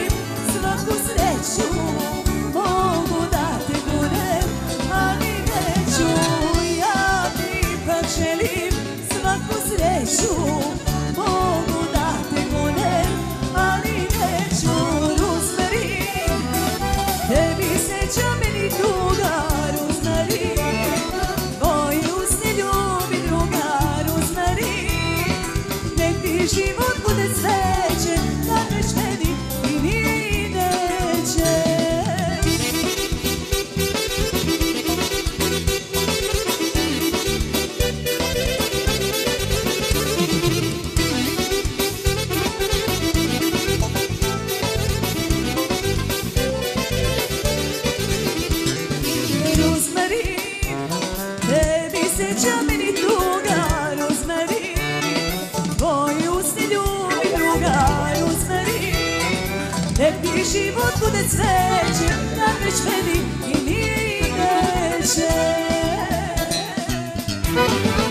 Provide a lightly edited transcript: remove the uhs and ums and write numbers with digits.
želim svaku sreću, mogu da te gurem, ali neću. Ja ti ipak želim svaku sreću, mogu da te gurem, ali neću. Rosemary, tebi sreća meni druga, Rosemary, tvoj usne ljubi druga, Rosemary. Nek ti život bude srećen, kad već meni i ni neće. Rosemary, tebi sreća meni druga, Rosemary, tvoji usni ljubi druga, Rosemary. Nek ti život bude srećen, kad već meni i ni neće.